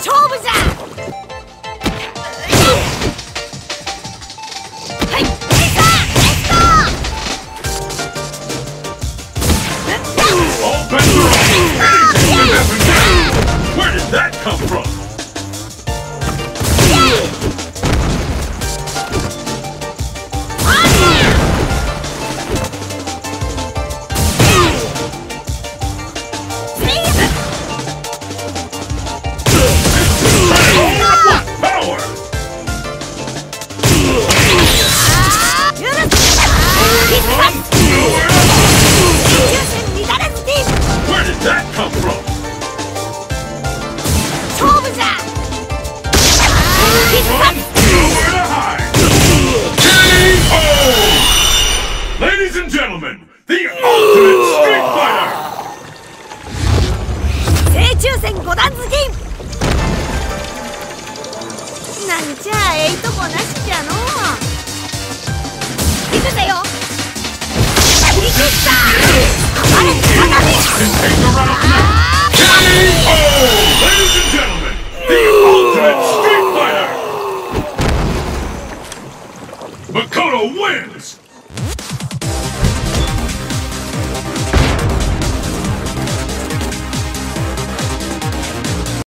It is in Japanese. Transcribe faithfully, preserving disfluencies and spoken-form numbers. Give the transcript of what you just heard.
勝負じゃ。はい、レッツゴー。 All bets are off! Anything can happen now! Where did that come from? Where did that come from? 勝負じゃ。 Run, nowhere to hide! K O! Ladies and gentlemen, the ultimate Street Fighter! 正中線五段付き。なんじゃええとこなしじゃのう。行くぜよ。行くさ。暴れ鏡。 Can take the round now! K O! Ladies and gentlemen, the ultimate Street Fighter! Makoto wins!